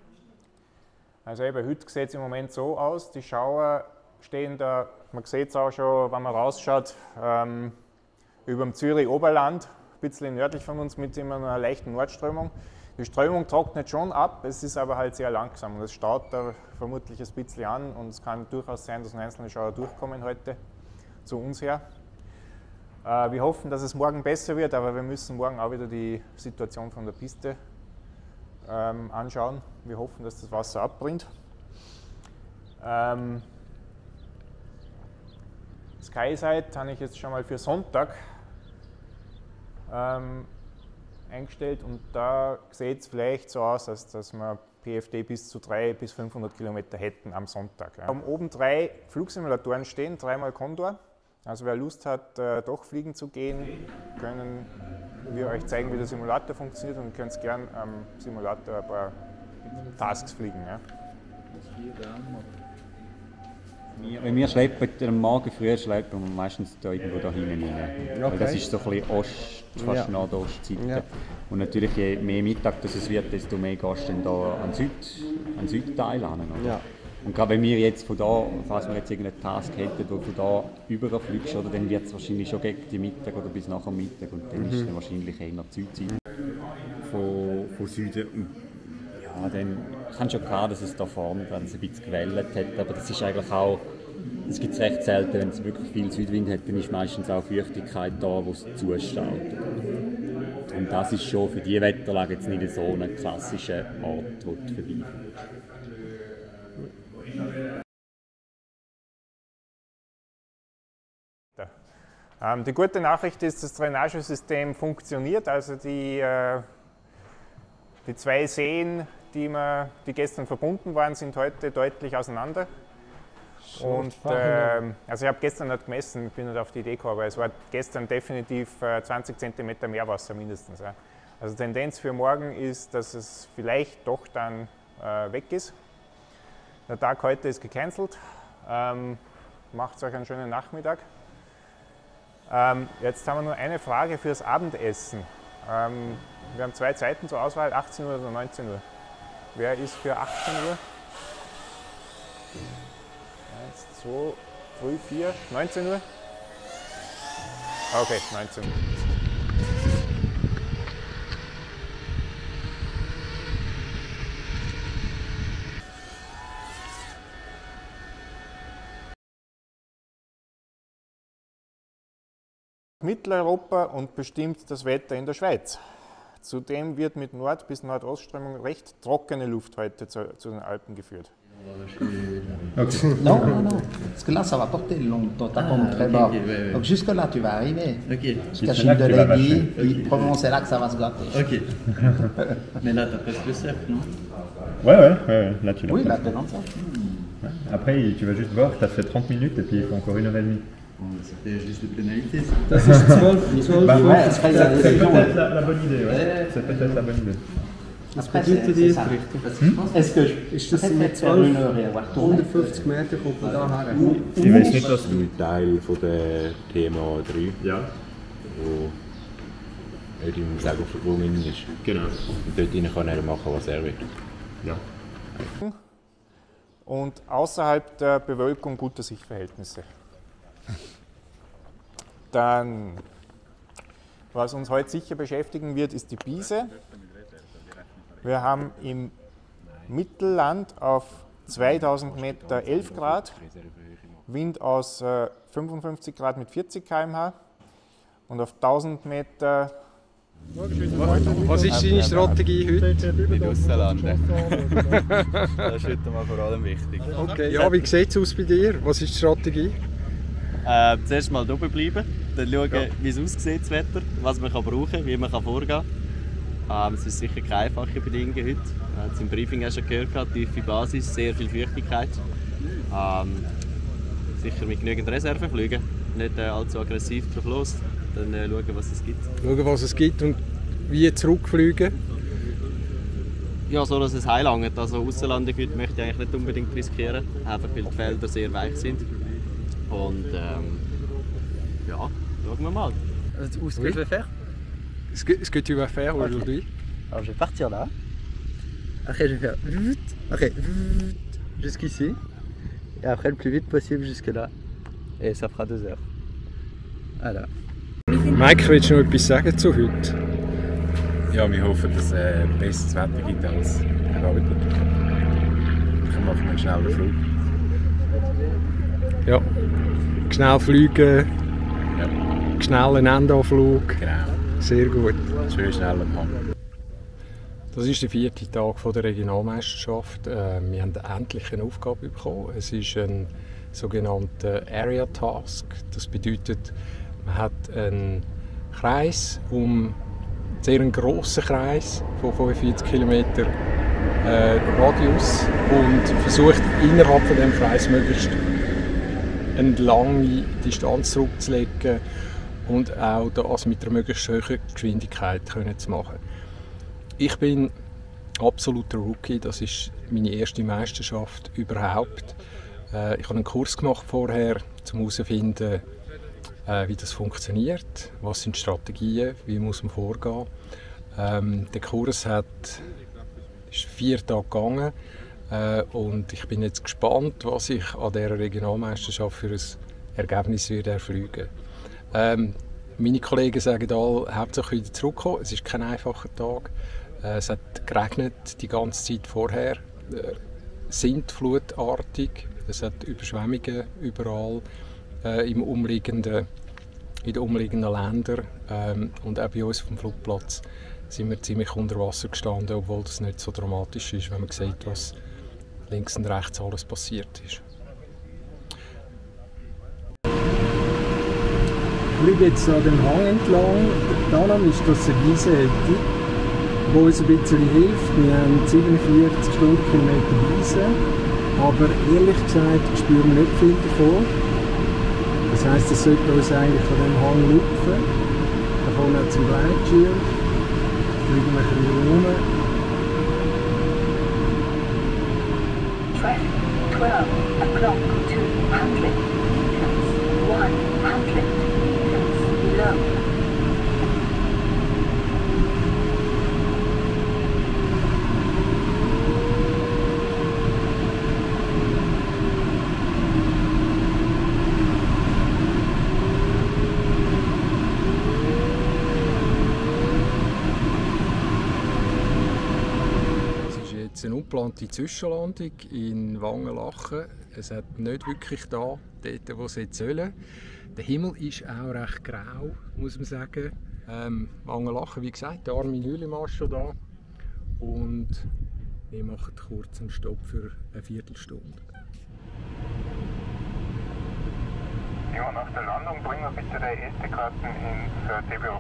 Also eben, heute sieht es im Moment so aus, die Schauer stehen da, man sieht es auch schon, wenn man rausschaut, über dem Zürich-Oberland, ein bisschen nördlich von uns mit immer einer leichten Nordströmung. Die Strömung trocknet schon ab, es ist aber halt sehr langsam und es staut da vermutlich ein bisschen an und es kann durchaus sein, dass einzelne Schauer durchkommen heute zu uns her. Wir hoffen, dass es morgen besser wird, aber wir müssen morgen auch wieder die Situation von der Piste anschauen. Wir hoffen, dass das Wasser abbringt. SkySight habe ich jetzt schon mal für Sonntag eingestellt und da sieht es vielleicht so aus, dass wir PFD bis zu 300 bis 500 Kilometer hätten am Sonntag. Wir haben oben 3 Flugsimulatoren stehen, 3x Condor. Also wer Lust hat, doch fliegen zu gehen, können wir euch zeigen, wie der Simulator funktioniert und ihr könnt gerne am Simulator ein paar Tasks fliegen. Ja. Wenn wir schleppen, am Morgen früh schleppen wir meistens da irgendwo da hinten rein. Okay. Das ist so ein bisschen fast Nordostzeit. Ja. Und natürlich, je mehr Mittag das es wird, desto mehr gehst du dann da an Südteil an. Ja. Und gerade wenn wir jetzt von da, falls wir jetzt irgendeinen Task hätten, wo von da überfliegst, oder, dann wird es wahrscheinlich schon gegen die Mittag oder bis nachher Mittag und dann ist es dann wahrscheinlich eher die Südzeit. Von Süden. Ja, dann kann schon klar, dass es da vorne dann ein bisschen gewellt hat, aber das ist eigentlich auch, das gibt es recht selten, wenn es wirklich viel Südwind hat, dann ist meistens auch Feuchtigkeit da, wo es zustaut. Und das ist schon für diese Wetterlage jetzt nicht so ein klassischer Ort, wo du vorbeifährst. Die gute Nachricht ist, das Drainagesystem funktioniert, also die 2 Seen, die gestern verbunden waren, sind heute deutlich auseinander. Und, also ich habe gestern nicht gemessen, ich bin nicht auf die Idee gekommen, aber es war gestern definitiv 20 cm Meerwasser mindestens. Ja. Also Tendenz für morgen ist, dass es vielleicht doch dann weg ist. Der Tag heute ist gecancelt. Macht euch einen schönen Nachmittag. Jetzt haben wir nur eine Frage fürs Abendessen. Wir haben 2 Zeiten zur Auswahl, 18 Uhr oder 19 Uhr. Wer ist für 18 Uhr? 1, 2, 3, 4, 19 Uhr? Okay, 19 Uhr. Mitteleuropa und bestimmt das Wetter in der Schweiz. Zudem wird mit Nord- bis Nordostströmung recht trockene Luft heute zu den Alpen geführt. Okay. Non, parce que là ça va porter longtemps, t'as comme très bas. Donc jusque là tu vas arriver. Okay. Jusqu'à Chine de l'Aiguille, puis Provence, c'est là que ça va se gâter. Ok. Mais là t'as presque le cercle, non? Ouais, là tu l'as. Oui, là t'es dans ça. Après tu vas juste voir, t'as fait 30 minutes et puis il faut encore 1h30. C'était juste des pénalités, ça. Das ist 12 bah, ouais, c'est peut-être la bonne idée. Ouais. C'est peut-être la bonne idée. Après, c'est ça. Est-ce que ist das mit 150 Meter kommt von da her? Ich weiß nicht, was du Teil von der TMA 3, ja, wo nicht im Segelverbund ist. Genau. Und dort kann er machen, was er will. Ja. Und außerhalb der Bewölkung gute Sichtverhältnisse. Dann, was uns heute sicher beschäftigen wird, ist die Biese. Wir haben im Mittelland auf 2000 Meter 11 Grad, Wind aus 55 Grad mit 40 km/h und auf 1000 Meter... Was ist deine Strategie heute? Nicht rauslanden. Das ist heute mal vor allem wichtig. Okay, ja, wie sieht es aus bei dir? Was ist die Strategie? Zuerst mal oben bleiben, dann schauen, wie es aussieht, das Wetter, was man brauchen kann, wie man vorgehen kann. Es ist sicher keine einfache Bedingung heute. Wir haben es im Briefing auch schon gehört, tiefe Basis, sehr viel Feuchtigkeit. Sicher mit genügend Reserven fliegen, nicht allzu aggressiv drauf los, dann schauen, was es gibt. Schauen, was es gibt und wie zurückfliegen? Ja, so dass es heil langt. Also Aussenlandung möchte ich eigentlich nicht unbedingt riskieren, einfach weil die Felder sehr weich sind. Und ja, schauen wir mal. Où est-ce que je vais faire? Ce que tu vas faire aujourd'hui? Alors je vais partir là. Ok, je vais faire ok, jusqu'ici. Et après le plus vite possible jusque là. Et ça fera 2 heures. Voilà. Mike, willst du noch etwas sagen zu heute? Ja, wir hoffen, dass es besseres Wetter gibt als heute. Dann machen wir einen schnellen Flug. Ja. Schnell fliegen, Ja, schnellen Endanflug. genau. Sehr gut. Schön schnell am Hang. Das ist der 4. Tag der Regionalmeisterschaft. Wir haben endlich eine Aufgabe bekommen. Es ist ein sogenannter Area Task. Das bedeutet, man hat einen Kreis, einen sehr grossen Kreis von 45 km Radius und versucht innerhalb von diesem Kreis möglichst eine lange Distanz zurückzulegen und auch das mit einer möglichst hohen Geschwindigkeit zu machen. Ich bin absoluter Rookie, das ist meine erste Meisterschaft überhaupt. Ich habe einen Kurs gemacht vorher, um herauszufinden, wie das funktioniert, was sind Strategien, wie muss man vorgehen. Der Kurs ist 4 Tage gegangen und ich bin jetzt gespannt, was ich an dieser Regionalmeisterschaft für ein Ergebnis erfliegen werde. Meine Kollegen sagen alle, hauptsächlich wieder zurückkommen. Es ist kein einfacher Tag. Es hat geregnet die ganze Zeit vorher, sintflutartig. Es hat Überschwemmungen überall in den umliegenden Ländern. Und auch bei uns auf dem Flugplatz sind wir ziemlich unter Wasser gestanden, obwohl das nicht so dramatisch ist, wenn man sieht, was links und rechts alles passiert ist. Ich fliege jetzt an dem Hang entlang. Daran ist das eine Wiese, die uns ein bisschen hilft. Wir haben 47 Stundenkilometer Wiese, aber ehrlich gesagt spüren wir nicht viel davon. Das heisst, es sollte uns eigentlich von dem Hang lupfen. Da vorne hat es einen Gleitschirm. Fliegen wir ein bisschen rum. Traffic 12 o'clock 200 meters, 100 meters below. Eine ungeplante Zwischenlandung in Wangenlachen. Es hat nicht wirklich da, dort wo es jetzt soll. Der Himmel ist auch recht grau, muss man sagen. Wangenlachen, wie gesagt, der Armin Hülimann ist schon da. Und wir machen kurz einen Stopp für eine Viertelstunde. Ja, nach der Landung bringen wir bitte die SD-Karten ins DBO.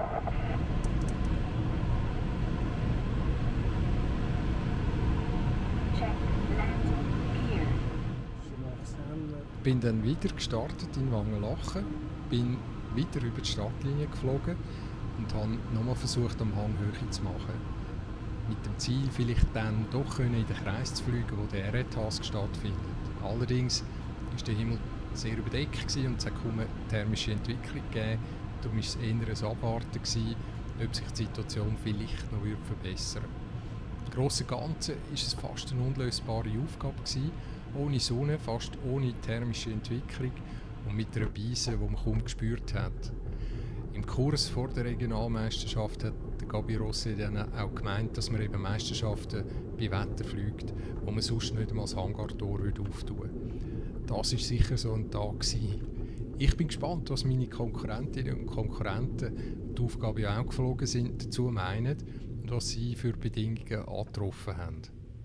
Ich bin dann wieder gestartet in Wangenlachen, bin wieder über die Stadtlinie geflogen und habe nochmal versucht, am Hang Höhe zu machen. Mit dem Ziel, vielleicht dann doch in den Kreis zu fliegen, wo der Area-Task stattfindet. Allerdings war der Himmel sehr überdeckt und es hat kaum eine thermische Entwicklung gegeben. Darum war es eher ein Abwarten, ob sich die Situation vielleicht noch verbessern würde. Im Großen und Ganzen war es fast eine unlösbare Aufgabe. Ohne Sonne, fast ohne thermische Entwicklung und mit einer Beise, die man kaum gespürt hat. Im Kurs vor der Regionalmeisterschaft hat Gabi Rossi dann auch gemeint, dass man eben Meisterschaften bei Wetter fliegt, wo man sonst nicht einmal das Hangartor auftun würde. Das war sicher so ein Tag gewesen. Ich bin gespannt, was meine Konkurrentinnen und Konkurrenten, die die Aufgabe auch geflogen sind, dazu meinen und was sie für Bedingungen angetroffen haben.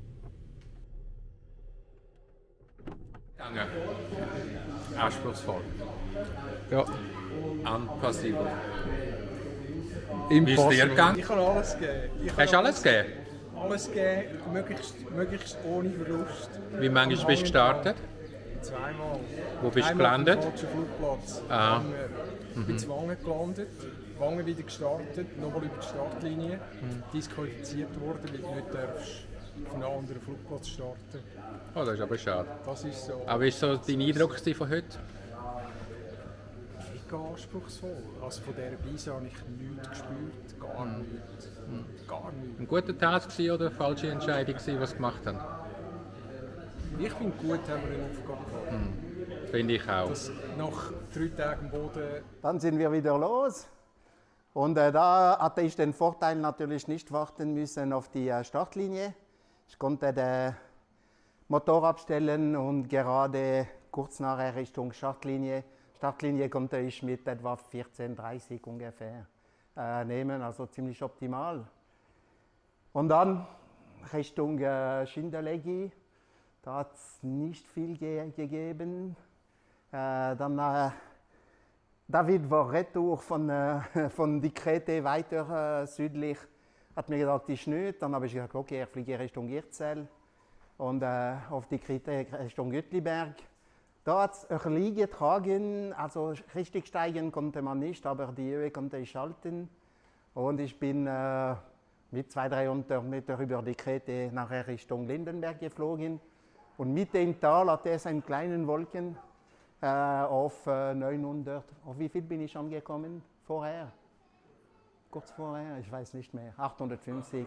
Anspruchsvoll. Ja. Unpassibel. Wie ist es dir gegangen? Ich habe alles gegeben. Hast du alles gegeben? Alles gegeben, möglichst ohne Verlust. Wie manchmal bist du gestartet? Zweimal. Wo bist du Einmal gelandet? auf dem falschen Flugplatz. Ah. Ich bin in Wangen gelandet, Wangen wieder gestartet, nochmal über die Startlinie, disqualifiziert worden, weil du nicht darfst auf einem anderen Flugplatz starten. Oh, das ist aber schade. Das ist so. Aber wie war so dein Eindruck von heute? richtig anspruchsvoll. Also von dieser Beise habe ich nichts gespürt, gar nichts. Gar nichts. Ein guter Tag gewesen oder eine falsche Entscheidung gewesen, was sie gemacht haben? Ich finde gut, haben wir eine Aufgabe gehabt. Finde ich auch. Das nach 3 Tagen am Boden. Dann sind wir wieder los. Und da hatte ich den Vorteil, natürlich nicht warten müssen auf die Startlinie. Ich konnte den Motor abstellen und gerade kurz nachher Richtung Startlinie. Startlinie konnte ich mit etwa 14:30 ungefähr nehmen, also ziemlich optimal. Und dann Richtung Schindellegi, da hat es nicht viel gegeben. Dann David war retour von die Krete weiter südlich, hat mir gesagt, ist nicht. Dann habe ich gesagt, okay, ich fliege Richtung Irzell und auf die Krete Richtung Gütliberg. Da hat es ein bisschen getragen, also richtig steigen konnte man nicht, aber die Höhe konnte ich halten. Und ich bin mit 200-300 Meter über die Krete nachher Richtung Lindenberg geflogen. Und mitten im Tal hatte es einen kleinen Wolken auf 900. Auf wie viel bin ich angekommen vorher? Kurz vorher, ich weiß nicht mehr, 850.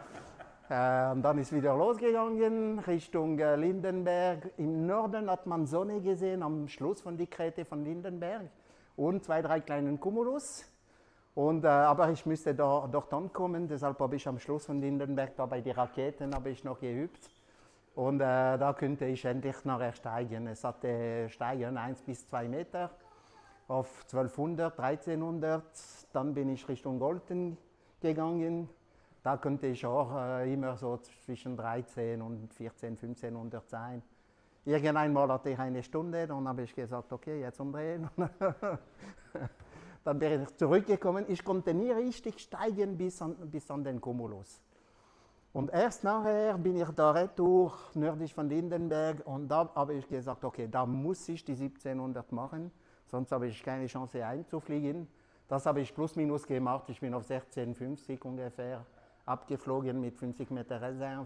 Und dann ist wieder losgegangen Richtung Lindenberg. Im Norden hat man Sonne gesehen am Schluss von der Krete von Lindenberg und 2-3 kleinen Cumulus. Aber ich müsste dort ankommen, deshalb habe ich am Schluss von Lindenberg, da bei den Raketen, habe ich noch geübt. Und da könnte ich endlich nachher steigen. Es hatte Steigen 1 bis 2 Meter auf 1200, 1300. Dann bin ich Richtung Golten gegangen. Da könnte ich auch immer so zwischen 13 und 14, 1500 sein. Irgendeinmal hatte ich eine Stunde, dann habe ich gesagt, okay, jetzt umdrehen. Dann bin ich zurückgekommen. Ich konnte nie richtig steigen bis an den Cumulus. Und erst nachher bin ich da retour, nördlich von Lindenberg, und da habe ich gesagt, okay, da muss ich die 1700 machen, sonst habe ich keine Chance einzufliegen. Das habe ich plus minus gemacht, ich bin auf 16,50 ungefähr abgeflogen mit 50 Meter Reserve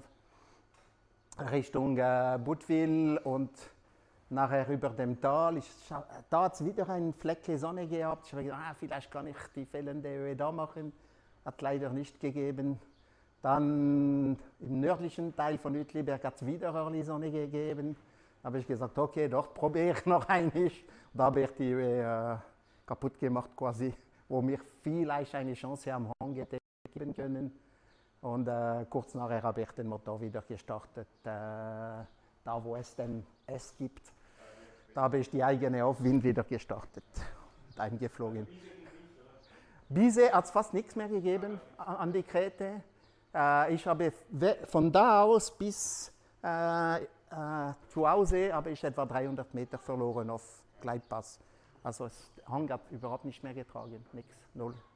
Richtung Buttwil und nachher über dem Tal. Da hat es wieder einen Flecke Sonne gehabt. Ich habe gedacht, vielleicht kann ich die fehlende Höhe da machen. Hat leider nicht gegeben. Dann im nördlichen Teil von Uetliberg hat es wieder Early Sonne gegeben. Da habe ich gesagt, okay, dort probiere ich noch einmal. Da habe ich die Höhe kaputt gemacht quasi, wo mir vielleicht eine Chance am Hang hätte geben können. Und kurz nachher habe ich den Motor wieder gestartet, da wo es den S gibt. Da habe ich die eigene Aufwind wieder gestartet und eingeflogen. Biese hat es fast nichts mehr gegeben an die Krete. Ich habe von da aus bis zu Hause habe ich etwa 300 Meter verloren auf Gleitpass. Also der Hang hat überhaupt nicht mehr getragen, nichts, null.